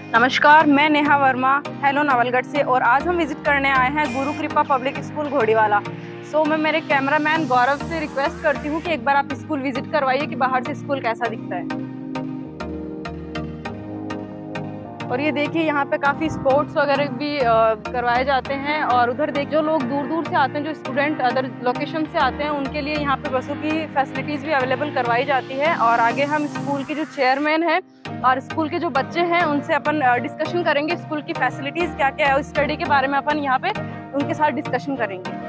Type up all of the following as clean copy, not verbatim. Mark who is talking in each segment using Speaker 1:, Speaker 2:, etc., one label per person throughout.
Speaker 1: नमस्कार, मैं नेहा वर्मा हेलो नवलगढ़ से और आज हम विजिट करने आए हैं गुरु कृपा पब्लिक स्कूल घोड़ीवाला। मैं मेरे कैमरामैन गौरव से रिक्वेस्ट करती हूँ कि एक बार आप स्कूल विजिट करवाइए कि बाहर से स्कूल कैसा दिखता है। और ये देखिए यहाँ पे काफ़ी स्पोर्ट्स वगैरह भी करवाए जाते हैं। और उधर देख जो लोग दूर दूर से आते हैं, जो स्टूडेंट अदर लोकेशन से आते हैं, उनके लिए यहाँ पे बसों की फैसिलिटीज़ भी अवेलेबल करवाई जाती है। और आगे हम स्कूल के जो चेयरमैन हैं और स्कूल के जो बच्चे हैं उनसे अपन डिस्कशन करेंगे स्कूल की फैसिलिटीज़ क्या क्या है, स्टडी के बारे में अपन यहाँ पे उनके साथ डिस्कशन करेंगे।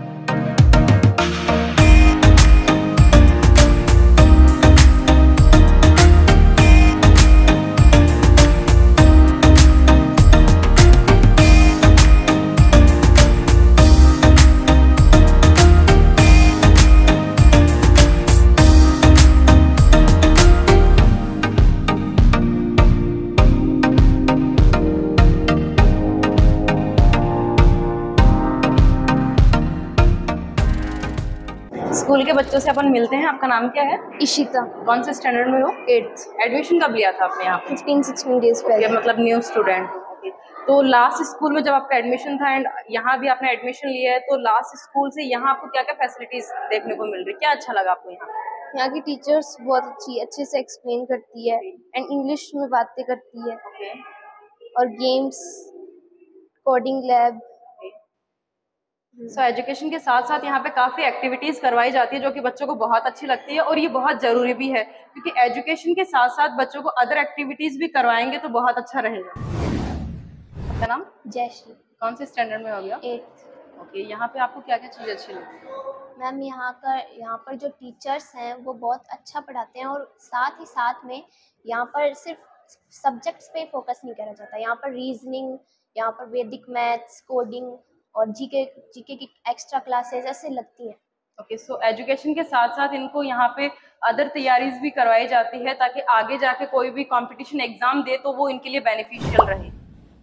Speaker 1: स्कूल के बच्चों से अपन मिलते हैं। आपका नाम क्या है?
Speaker 2: इशिता।
Speaker 1: कौन से स्टैंडर्ड में हो?
Speaker 2: 8th।
Speaker 1: एडमिशन कब लिया था आपने यहाँ पे?
Speaker 2: 15-16 डेज पहले।
Speaker 1: मतलब न्यू स्टूडेंट। तो लास्ट स्कूल में जब आपका एडमिशन था एंड यहाँ भी आपने एडमिशन लिया है, तो लास्ट स्कूल से यहाँ आपको क्या क्या फैसिलिटीज देखने को मिल रही है, क्या अच्छा लगा आपको यहाँ?
Speaker 2: यहाँ की टीचर्स बहुत अच्छे से एक्सप्लेन करती है एंड इंग्लिश में बातें करती है। और गेम्स, कोडिंग लैब।
Speaker 1: एजुकेशन के साथ साथ यहाँ पे काफ़ी एक्टिविटीज़ करवाई जाती है जो कि बच्चों को बहुत अच्छी लगती है और ये बहुत ज़रूरी भी है, क्योंकि एजुकेशन के साथ साथ बच्चों को अदर एक्टिविटीज़ भी करवाएंगे तो बहुत अच्छा रहेगा। आपका नाम?
Speaker 2: जयश्री।
Speaker 1: कौन से स्टैंडर्ड में हो गया?
Speaker 2: 8th।
Speaker 1: ओके, यहाँ पे आपको क्या क्या चीज़ अच्छी लगी?
Speaker 2: मैम यहाँ पर जो टीचर्स हैं वो बहुत अच्छा पढ़ाते हैं और साथ ही साथ में यहाँ पर सिर्फ सब्जेक्ट्स पे फोकस नहीं करा जाता। यहाँ पर रीजनिंग, यहाँ पर वैदिक मैथ्स, कोडिंग और जीके की एक्स्ट्रा क्लासेस ऐसे लगती हैं।
Speaker 1: ओके, एजुकेशन के साथ साथ इनको यहाँ पे अदर तैयारीज भी करवाई जाती है ताकि आगे जाके कोई भी कंपटीशन एग्जाम दे तो वो इनके लिए बेनिफिशियल रहे।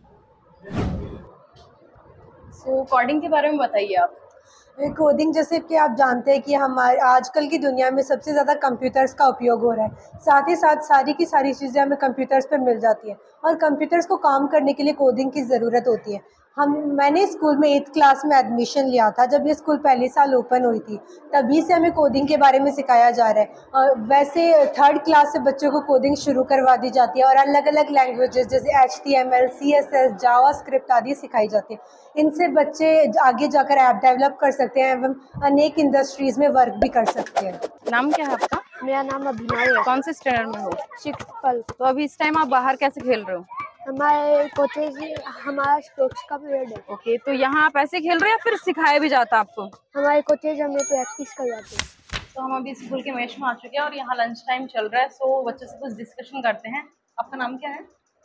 Speaker 1: कोडिंग के बारे में बताइए आप।
Speaker 3: कोडिंग जैसे कि आप जानते हैं कि हमारे आजकल की दुनिया में सबसे ज़्यादा कंप्यूटर्स का उपयोग हो रहा है। साथ ही साथ सारी की सारी चीज़ें हमें कंप्यूटर्स पे मिल जाती हैं और कंप्यूटर्स को काम करने के लिए कोडिंग की ज़रूरत होती है। मैंने स्कूल में 8th क्लास में एडमिशन लिया था। जब ये स्कूल पहले साल ओपन हुई थी तभी से हमें कोडिंग के बारे में सिखाया जा रहा है। और वैसे 3rd क्लास से बच्चों को कोडिंग शुरू करवा दी जाती है और अलग अलग लैंग्वेजेस जैसे HTML, CSS, जावास्क्रिप्ट आदि सिखाई जाती है। इनसे बच्चे आगे जाकर ऐप डेवलप कर सकते हैं एवं अनेक इंडस्ट्रीज़ में वर्क भी कर सकते हैं।
Speaker 1: नाम क्या है आपका?
Speaker 2: मेरा नाम अभिनव है।
Speaker 1: कौन से स्टैंडर्ड में हो?
Speaker 2: 6th।
Speaker 1: तो अभी इस टाइम आप बाहर कैसे खेल रहे हो?
Speaker 2: हमारे कोचेज, हमारा स्पोर्ट्स का पीरियड है।
Speaker 1: ओके, तो यहाँ आप ऐसे खेल रहे हैं या फिर सिखाया भी जाता आपको?
Speaker 2: हमारे कोचेज हमें प्रैक्टिस करवाते हैं।
Speaker 1: तो हम अभी स्कूल के मेश में आ चुके हैं और यहाँ लंच टाइम चल रहा है। बच्चों से कुछ डिस्कशन करते हैं। आपका नाम क्या है?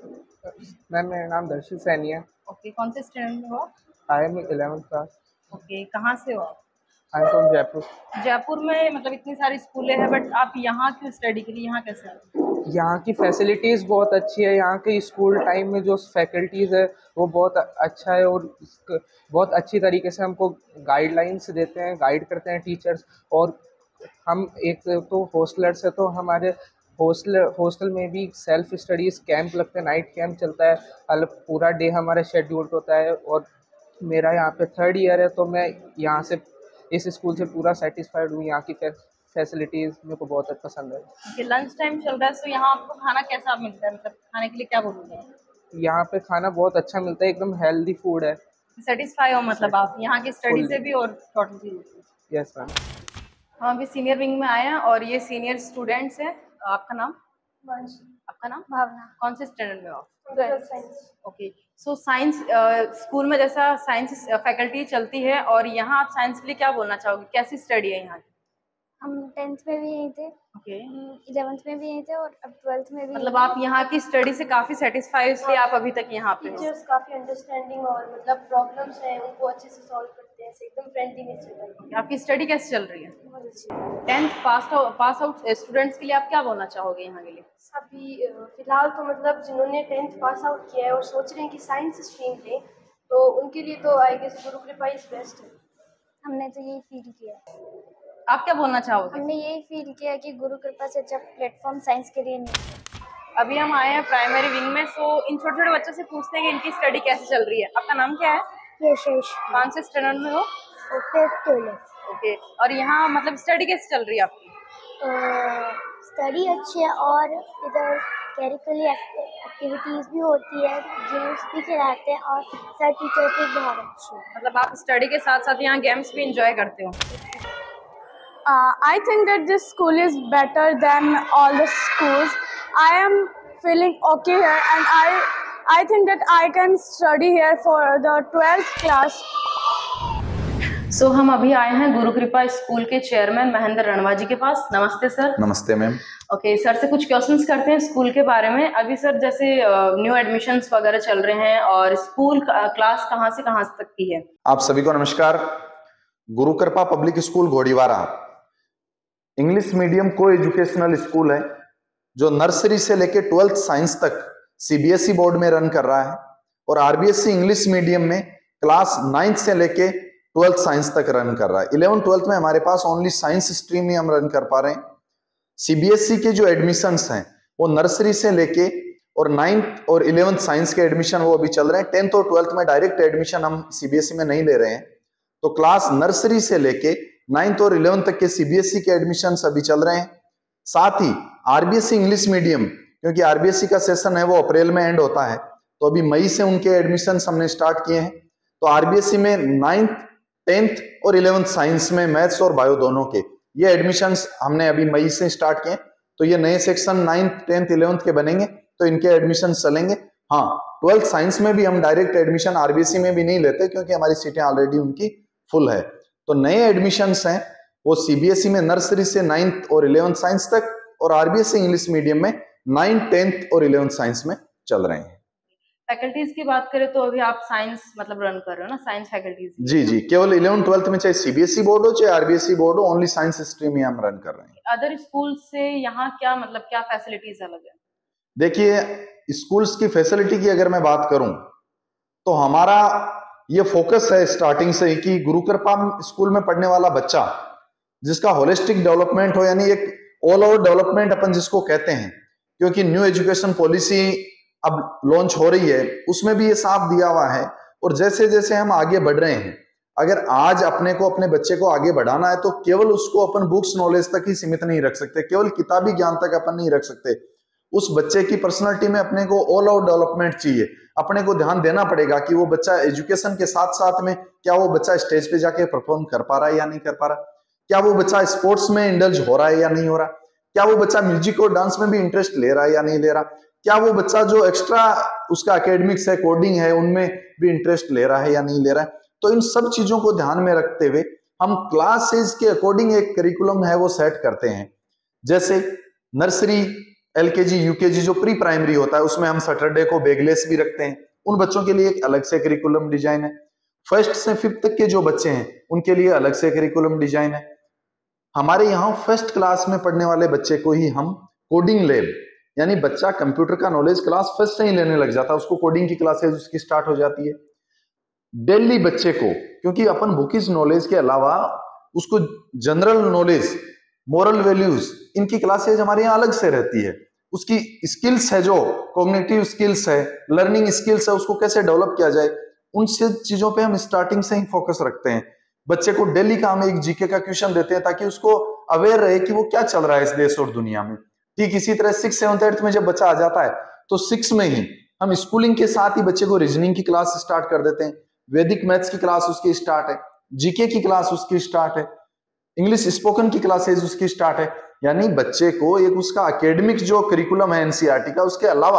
Speaker 4: मैम मेरा नाम दर्शित सैनी है।
Speaker 1: ओके, कौन से स्टैंडर्ड में हो?
Speaker 4: I M 11th class.
Speaker 1: Okay, कहाँ से हो?
Speaker 4: I am from Jaipur.
Speaker 1: Jaipur में मतलब इतनी सारी स्कूलें हैं, बट आप यहाँ क्यों स्टडी के लिए यहाँ कैसे आए?
Speaker 4: यहाँ की फैसिलिटीज़ बहुत अच्छी है। यहाँ के स्कूल टाइम में जो फैकल्टीज़ है वो बहुत अच्छा है और बहुत अच्छी तरीके से हमको गाइडलाइंस देते हैं, गाइड करते हैं टीचर्स। और हम एक तो हॉस्टलर्स है तो हमारे हॉस्टल में भी सेल्फ स्टडीज़ कैंप लगते हैं, नाइट कैंप चलता है, पूरा डे हमारा शेड्यूल्ड होता है। और मेरा यहाँ पे 3rd ईयर है तो मैं यहाँ से इस स्कूल से पूरा सेटिस्फाइड हूँ। यहाँ की फैसिलिटीज़ मेरे को बहुत पसंद है।
Speaker 1: लंच टाइम चल रहा है तो यहाँ आपको खाना कैसा मिलता है, मतलब खाने के लिए क्या बोलोगे?
Speaker 4: यहाँ पे खाना बहुत अच्छा मिलता है, एकदम हेल्दी फूड है।
Speaker 1: सेटिस्फाई हो मतलब आप यहाँ की स्टडी से भी और टोटल चीज़?
Speaker 4: Yes ma'am.
Speaker 1: हम अभी सीनियर विंग में आए हैं और ये सीनियर स्टूडेंट्स हैं। आपका नाम? आपका नाम?
Speaker 2: भावना।
Speaker 1: कौन से स्टैंडर्ड में हो?
Speaker 2: 12th science.
Speaker 1: Okay, science school में जैसा साइंस फैकल्टी चलती है और यहाँ आप साइंस के लिए क्या बोलना चाहोगे, कैसी स्टडी है यहाँ की?
Speaker 2: हम 10th में भी यहीं थे,
Speaker 1: ओके,
Speaker 2: 11th में भी यहीं थे और अब 12th में भी।
Speaker 1: मतलब आप यहाँ की स्टडी से काफ़ी सेटिस्फाई हो इसलिए आप अभी तक यहाँ पे हो?
Speaker 2: टीचर्स काफ़ी अंडरस्टैंडिंग और मतलब प्रॉब्लम्स हैं उनको अच्छे से सॉल्व करते हैं, एकदम फ्रेंडली नेचर।
Speaker 1: आपकी स्टडी कैसे चल रही है?
Speaker 2: बहुत अच्छी।
Speaker 1: 10th पास आउट स्टूडेंट्स के लिए आप क्या बोलना चाहोगे यहाँ के लिए?
Speaker 2: अभी फिलहाल तो मतलब जिन्होंने 10th पास आउट किया है और सोच रहे हैं कि साइंस स्ट्रीम लें तो उनके लिए तो आई गेस गुरु कृपा इज बेस्ट है। हमने तो यही फील किया है।
Speaker 1: आप क्या बोलना चाहोगे?
Speaker 2: हमने यही फील किया कि गुरु कृपा से अच्छा प्लेटफॉर्म साइंस के लिए नहीं है।
Speaker 1: अभी हम आए हैं प्राइमरी विंग में, सो इन छोटे छोटे बच्चों से पूछते हैं कि इनकी स्टडी कैसे चल रही है। आपका नाम क्या है?
Speaker 2: यशेश।
Speaker 1: कौन से स्टैंडर्ड में हो?
Speaker 2: Fifth twelfth.
Speaker 1: ओके, और यहाँ मतलब स्टडी कैसे चल रही है आपकी?
Speaker 2: स्टडी अच्छी है और इधर करिकुलर एक्टिविटीज़ भी होती है, गेम्स भी खिलाते हैं और सर टीचर भी बहुत अच्छे हैं।
Speaker 1: मतलब आप स्टडी के साथ साथ यहाँ गेम्स भी इंजॉय करते हो?
Speaker 5: I think that this school is better than all the schools. I am feeling okay here, and I think that I can study here for the 12th class.
Speaker 1: सो हम अभी आए हैं गुरु कृपा स्कूल के chairman Mahendra Ranwa जी के पास। नमस्ते सर।
Speaker 6: नमस्ते ma'am.
Speaker 1: Okay sir से कुछ क्वेश्चंस करते हैं स्कूल के बारे में। अभी सर जैसे न्यू एडमिशन्स वगैरह चल रहे हैं और स्कूल क्लास कहाँ से कहाँ तक की है?
Speaker 6: आप सभी को नमस्कार। Guru Kripa public school Ghodiwara English medium को एजुकेशनल स्कूल है जो नर्सरी से लेके 12th साइंस तक सीबीएसई बोर्ड में रन कर रहा है, और आरबीएसई इंग्लिश मीडियम में क्लास 9th से लेके 12th साइंस तक रन कर रहा है। 11th 12th में हमारे पास ओनली साइंस स्ट्रीम ही हम रन कर पा रहे हैं। सीबीएसई के जो एडमिशंस हैं वो नर्सरी से लेके और 9th और 11th साइंस के एडमिशन वो अभी चल रहे हैं। 10th और 12th में डायरेक्ट एडमिशन हम सीबीएसई में नहीं ले रहे हैं, तो क्लास नर्सरी से लेके 9th और 11th तक के सीबीएसई के एडमिशन अभी चल रहे हैं। साथ ही आरबीएसई इंग्लिश मीडियम, क्योंकि आरबीएसई का सेशन है वो अप्रैल में एंड होता है, तो अभी मई से उनके एडमिशन हमने स्टार्ट किए हैं। तो आरबीएसई में 9th 10th और 11th साइंस में मैथ्स और बायो दोनों के ये एडमिशंस हमने अभी मई से स्टार्ट किए। तो ये नए सेक्शन 9th 10th 11th के बनेंगे, तो इनके एडमिशन चलेंगे। हाँ, 12th साइंस में भी हम डायरेक्ट एडमिशन आरबीएसई में भी नहीं लेते, क्योंकि हमारी सीटें ऑलरेडी उनकी फुल है। तो नए एडमिशंस हैं वो सीबीएसई में नर्सरी से 9th और 11th साइंस तक, और आरबीएसई इंग्लिश मीडियम में 9th 10th और 11th साइंस में चल रहे हैं।
Speaker 1: फैकल्टीज की बात करें तो अभी आप साइंस मतलब रन कर रहे हो ना, साइंस फैकल्टीज?
Speaker 6: जी जी, केवल 11th 12th में चाहे सीबीएसई बोर्ड हो चाहे आरबीएसई बोर्ड हो, ओनली साइंस स्ट्रीम ही हम रन कर रहे हैं।
Speaker 1: अदर स्कूल से यहाँ क्या मतलब क्या फैसिलिटीज अलग है?
Speaker 6: देखिए, स्कूल्स की फैसिलिटी की अगर मैं बात करूं तो हमारा ये फोकस है स्टार्टिंग से कि गुरु कृपा स्कूल में पढ़ने वाला बच्चा जिसका होलिस्टिक डेवलपमेंट हो, यानी एक ऑल ओवर डेवलपमेंट अपन जिसको कहते हैं, क्योंकि न्यू एजुकेशन पॉलिसी अब लॉन्च हो रही है, उसमें भी ये साफ दिया हुआ है। और जैसे जैसे हम आगे बढ़ रहे हैं, अगर आज अपने को अपने बच्चे को आगे बढ़ाना है तो केवल उसको अपन बुक्स नॉलेज तक ही सीमित नहीं रख सकते, केवल किताबी ज्ञान तक अपन नहीं रख सकते। उस बच्चे की पर्सनालिटी में अपने को ऑल आउट डेवलपमेंट चाहिए। अपने को ध्यान देना पड़ेगा कि वो बच्चा एजुकेशन के साथ साथ में क्या वो बच्चा स्टेज पे जाके परफॉर्म कर पा रहा है या नहीं कर पा रहा, क्या वो बच्चा स्पोर्ट्स में इंडल्ज हो रहा है या नहीं हो रहा, क्या वो बच्चा म्यूजिक और डांस में भी इंटरेस्ट ले रहा है या नहीं ले रहा, क्या वो बच्चा जो एक्स्ट्रा उसका एकेडमिक्स है, कोडिंग है, उनमें भी इंटरेस्ट ले रहा है या नहीं ले रहा है। तो इन सब चीजों को ध्यान में रखते हुए हम क्लासेस के अकॉर्डिंग एक करिकुलम है वो सेट करते हैं। जैसे नर्सरी, एलकेजी, यूकेजी जो प्री प्राइमरी होता है उसमें हम सैटरडे को बैगलेस भी रखते हैं, उन बच्चों के लिए एक अलग से करिकुलम डिजाइन है। फर्स्ट से 5th तक के जो बच्चे हैं उनके लिए अलग से करिकुलम डिजाइन है। हमारे यहाँ फर्स्ट क्लास में पढ़ने वाले बच्चे को ही हम कोडिंग लैब, यानी बच्चा कंप्यूटर का नॉलेज क्लास फर्स्ट से ही लेने लग जाता है, उसको कोडिंग की क्लासेस उसकी स्टार्ट हो जाती है। डेली बच्चे को, क्योंकि अपन बुकिश नॉलेज के अलावा उसको जनरल नॉलेज, मोरल वैल्यूज, इनकी क्लासेज हमारे यहाँ अलग से रहती है। उसकी स्किल्स है जो कॉग्निटिव स्किल्स है, लर्निंग स्किल्स है, उसको कैसे डेवलप किया जाए, उन सब चीजों पे हम स्टार्टिंग से ही फोकस रखते हैं। बच्चे को डेली का हम एक जीके का क्वेश्चन देते हैं ताकि उसको अवेयर रहे कि वो क्या चल रहा है इस देश और दुनिया में। ठीक इसी तरह 6th 7th 8th में जब बच्चा आ जाता है तो 6 में ही हम स्कूलिंग के साथ ही बच्चे को रीजनिंग की क्लास स्टार्ट कर देते हैं, वैदिक मैथ्स की क्लास उसकी स्टार्ट है, जीके की क्लास उसकी स्टार्ट है, इंग्लिश स्पोकन की क्लासेज उसकी स्टार्ट है। यानी बच्चे को एक उसका एकेडमिक जो करिकुलम है एनसीईआरटी का, उसके अलावा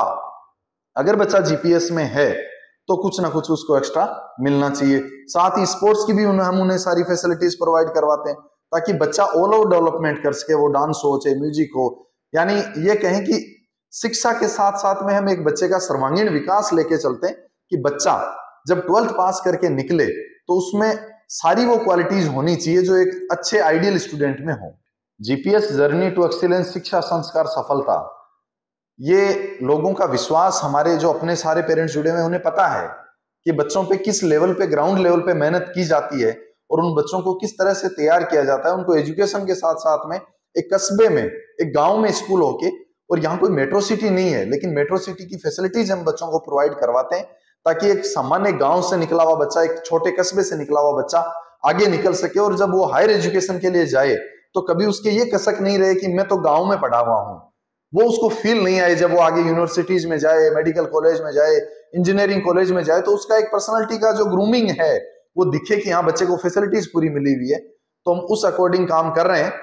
Speaker 6: अगर बच्चा जीपीएस में है तो कुछ ना कुछ उसको एक्स्ट्रा मिलना चाहिए। साथ ही स्पोर्ट्स की भी हम उन्हें सारी फैसिलिटीज प्रोवाइड करवाते हैं ताकि बच्चा ऑल ओवर डेवलपमेंट कर सके, वो डांस हो चाहे म्यूजिक हो। यानी ये कहें कि शिक्षा के साथ साथ में हम एक बच्चे का सर्वांगीण विकास लेके चलते हैं कि बच्चा जब 12th पास करके निकले तो उसमें सारी वो क्वालिटीज होनी चाहिए जो एक अच्छे आइडियल स्टूडेंट में हो। जीपीएस जर्नी टू एक्सीलेंस, शिक्षा संस्कार सफलता, ये लोगों का विश्वास, हमारे जो अपने सारे पेरेंट्स जुड़े हुए हैं उन्हें पता है कि बच्चों पे किस लेवल पे, ग्राउंड लेवल पे मेहनत की जाती है और उन बच्चों को किस तरह से तैयार किया जाता है। उनको एजुकेशन के साथ साथ में एक कस्बे में, एक गांव में स्कूल होके और यहाँ कोई मेट्रो सिटी नहीं है, लेकिन मेट्रो सिटी की फैसिलिटीज हम बच्चों को प्रोवाइड करवाते हैं ताकि एक सामान्य गांव से निकला हुआ बच्चा, एक छोटे कस्बे से निकला हुआ बच्चा आगे निकल सके, और जब वो हायर एजुकेशन के लिए जाए तो कभी उसके ये कसक नहीं रहे कि मैं तो गांव में पढ़ा हुआ हूँ। वो उसको फील नहीं आए जब वो आगे यूनिवर्सिटीज में जाए, मेडिकल कॉलेज में जाए, इंजीनियरिंग कॉलेज में जाए, तो उसका एक पर्सनालिटी का जो ग्रूमिंग है वो दिखे कि हाँ बच्चे को फैसिलिटीज पूरी मिली हुई है। तो हम उस अकॉर्डिंग काम कर रहे हैं।